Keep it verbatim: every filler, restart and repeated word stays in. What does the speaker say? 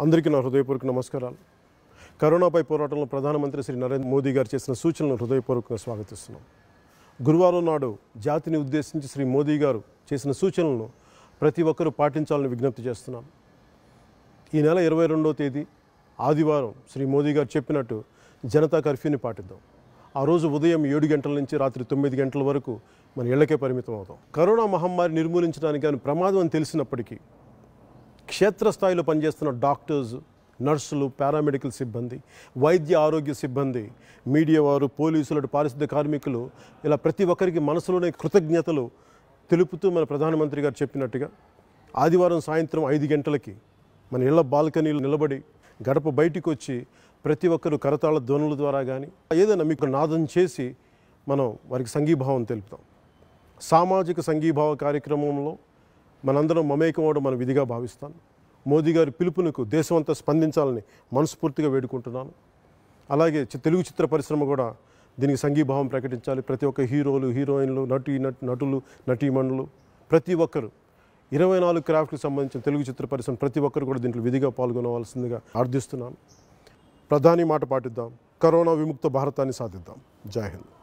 అందరికీ నా హృదయపూర్వక నమస్కారాలు. కరోనాపై పోరాటంలో ప్రధానమంత్రి శ్రీ నరేంద్ర మోదీ గారు చేసిన సూచనలను హృదయపూర్వకంగా స్వాగతిస్తున్నాం. గురువారం నాడు జాతిని ఉద్దేశించి శ్రీ మోదీ గారు చేసిన సూచనలను ప్రతి ఒక్కరూ పాటించాలని విజ్ఞప్తి చేస్తున్నాం. ఈ నెల ఇరవై రెండవ తేదీ ఆదివారం శ్రీ మోదీ గారు చెప్పినట్టు జనతా కర్ఫ్యూని పాటిద్దాం. ఆ రోజు ఉదయం ఏడు గంటల నుంచి రాత్రి తొమ్మిది గంటల వరకు మన ఇళ్లకే పరిమితం అవుతాం. కరోనా మహమ్మారి నిర్మూలించడానికి కానీ ప్రమాదం అని తెలిసినప్పటికీ క్షేత్రస్థాయిలో పనిచేస్తున్న డాక్టర్స్, నర్సులు, పారామెడికల్ సిబ్బంది, వైద్య ఆరోగ్య సిబ్బంది, మీడియా వారు, పోలీసులు, పారిశుద్ధ్య కార్మికులు, ఇలా ప్రతి ఒక్కరికి మనసులోనే కృతజ్ఞతలు తెలుపుతూ మన ప్రధానమంత్రి గారు చెప్పినట్టుగా ఆదివారం సాయంత్రం ఐదు గంటలకి మన ఇళ్ల బాల్కనీలు నిలబడి గడప బయటికి వచ్చి ప్రతి ఒక్కరు కరతాళ ధ్వనుల ద్వారా కానీ ఏదైనా మీకు నాదం చేసి మనం వారికి సంఘీభావం తెలుపుతాం. సామాజిక సంఘీభావ కార్యక్రమంలో మనందరం మమేకం అవడం మన విధిగా భావిస్తాను. మోదీ గారి పిలుపునకు దేశమంతా స్పందించాలని మనస్ఫూర్తిగా వేడుకుంటున్నాను. అలాగే తెలుగు చిత్ర పరిశ్రమ కూడా దీనికి సంఘీభావం ప్రకటించాలి. ప్రతి ఒక్క హీరోలు, హీరోయిన్లు, నటి నటులు, నటీమణులు ప్రతి ఒక్కరు ఇరవై నాలుగు క్రాఫ్ట్కి సంబంధించిన తెలుగు చిత్ర పరిశ్రమ ప్రతి ఒక్కరు కూడా దీంట్లో విధిగా పాల్గొనవలసిందిగా ప్రార్థిస్తున్నాను. ప్రధాని మాట పాటిద్దాం. కరోనా విముక్త భారతాన్ని సాధిద్దాం. జై హింద్.